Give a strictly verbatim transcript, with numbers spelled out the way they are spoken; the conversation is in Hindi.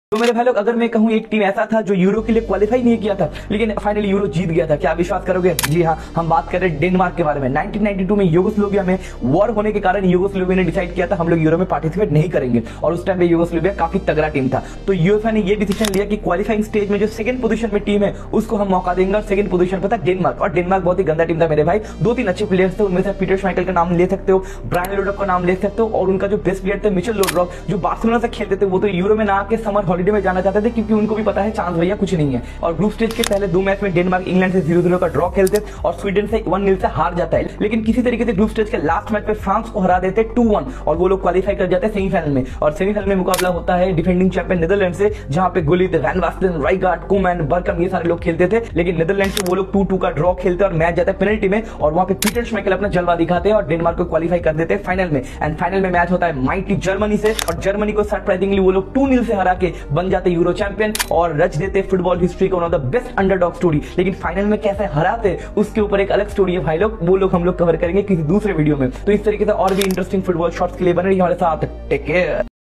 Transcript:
तो मेरे भाई लोग, अगर मैं कहूँ एक टीम ऐसा था जो यूरो के लिए क्वालिफाई नहीं किया था लेकिन फाइनली यूरो जीत गया था, क्या विश्वास करोगे? जी हाँ, हम बात कर रहे हैं डेनमार्क के बारे में। नाइनटीन नाइंटी टू में यूगोस्लाविया में वॉर होने के कारण यूगोस्लाविया ने डिसाइड किया था हम लोग यूरो में पार्टिसिपेट नहीं करेंगे, और उस टाइम पे यूगोस्लाविया काफी तगड़ा टीम था। तो यूएफए ने ये डिसीजन लिया कि क्वालिफाइंग स्टेज में जो सेकंड पोजीशन में टीम है उसको हम मौका देंगे, और सेकंड पोजीशन पर था डेनमार्क। और डेनमार्क बहुत ही गंदा टीम था मेरे भाई। दो तीन अच्छे प्लेयर्स थे, उनमें से पीटर श्माइकल का नाम ले सकते हो, ब्रायन लोडॉफ का नाम ले सकते हो, और उनका जो बेस्ट प्लेयर थे मिचेल लोडरॉफ जो बार्सिलोना से खेलते थे, वो तो यूरो में ना आके समर हॉलिडे में जाना चाहते थे क्योंकि उनको भी पता है चांस भैया कुछ नहीं है। और ग्रुप स्टेज के पहले दो मैच में डेनमार्क इंग्लैंड से जीरो जीरो का ड्रॉ खेलते और स्वीडन से वन नील से हार जाता है, लेकिन किसी तरीके से ग्रुप स्टेज के लास्ट मैच पे फ्रांस को हरा देते टू वन, और वो लोग क्वालिफाई कर जाते हैं सेमीफाइनल में। और सेमीफाइनल में मुकाबला होता है डिफेंडिंग चैंपियन नीदरलैंड से, जहां पे गुलित, वैन बास्टन, राइगार्ड, कोमैन, बर्कम ये सारे लोग खेलते थे, लेकिन नीदरलैंड से वो लोग टू टू का ड्रॉ खेलते और मैच जाता है पेनल्टी में, और वहां पे पीटर श्माइकल अपना जलवा दिखाते हैं और डेनमार्क को क्वालिफाई कर देते हैं फाइनल में। एंड फाइनल में मैच होता है माइटी जर्मनी से, और जर्मनी को सरप्राइजिंगली वो लोग टू नील से हरा के बन जाते यूरो चैंपियन और रच देते फुटबॉल हिस्ट्री का one of the best underdog story. लेकिन फाइनल में कैसे हराते उसके ऊपर एक अलग स्टोरी है भाई लोग, वो लोग हम लोग कवर करेंगे किसी दूसरे वीडियो में। तो इस तरीके से और भी इंटरेस्टिंग फुटबॉल शॉट्स के लिए बने रहिए हमारे साथ। Take care.